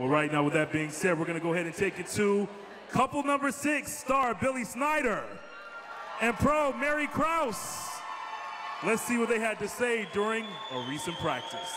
Well, right now, with that being said, we're going to go ahead and take it to couple number 6, star Billy Snyder and pro Mary Krause. Let's see what they had to say during a recent practice.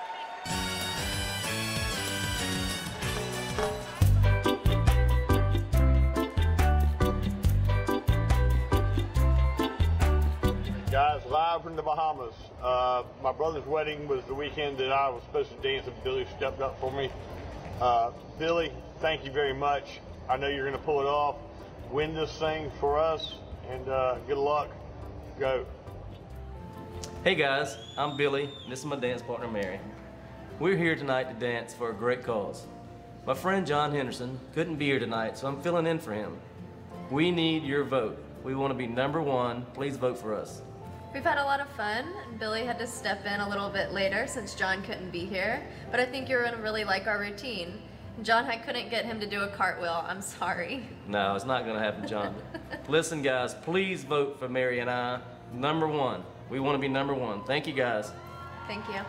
Guys, live from the Bahamas. My brother's wedding was the weekend that I was supposed to dance, and Billy stepped up for me. Billy, thank you very much. I know you're going to pull it off. Win this thing for us, and good luck. Go. Hey guys, I'm Billy, and this is my dance partner, Mary. We're here tonight to dance for a great cause. My friend John Henderson couldn't be here tonight, so I'm filling in for him. We need your vote. We want to be #1. Please vote for us. We've had a lot of fun. Billy had to step in a little bit later since John couldn't be here, but I think you're going to really like our routine. John, I couldn't get him to do a cartwheel. I'm sorry. No, it's not going to happen, John. Listen, guys, please vote for Mary and I. #1. We want to be #1. Thank you, guys. Thank you.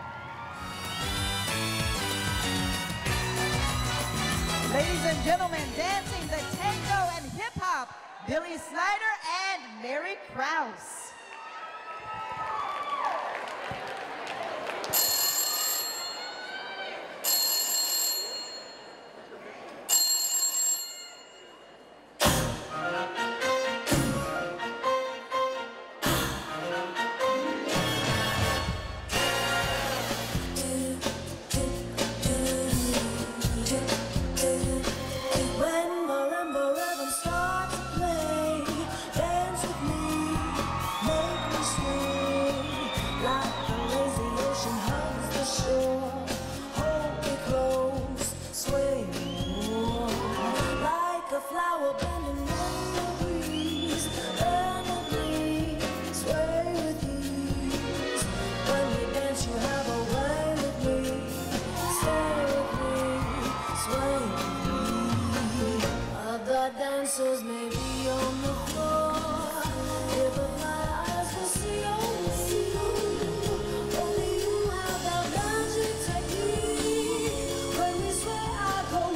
Ladies and gentlemen, dancing the tango and hip-hop, Billy Snyder and Mary Krause. Dancers may be on the floor, if my eyes will see only you. Only you have that magic technique. When we sway, I go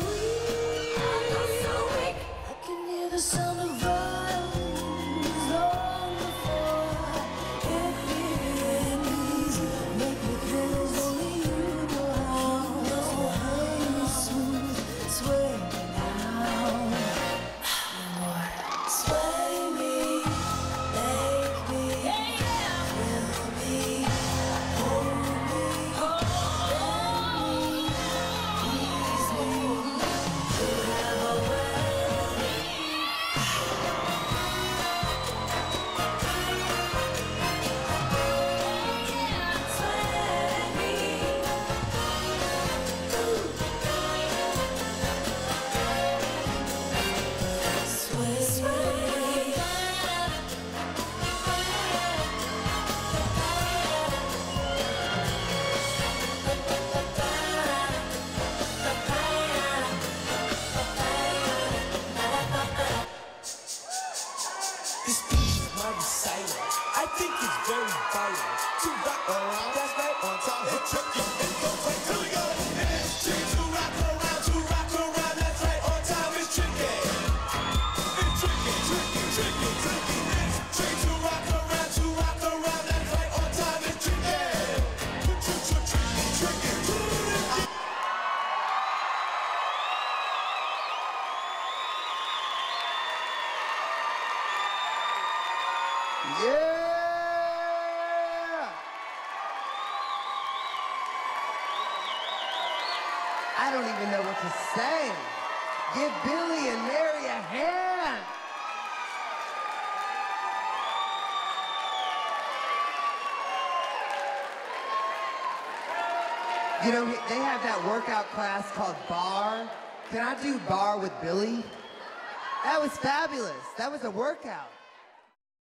weak. I can hear the sound of violins on the floor. It begins, make me crazy. Only you know how. No pain is smooth, sway now. I think it's very vital to rock around. That's right, on time. It's tricky. It goes like here we go. It's tricky to rock around. That's right, on time. It's tricky. It's tricky. It's tricky to rock around. That's right, on time. It's tricky. Tricky. Yeah! I don't even know what to say. Give Billy and Mary a hand. You know, they have that workout class called Bar. Can I do Bar with Billy? That was fabulous. That was a workout.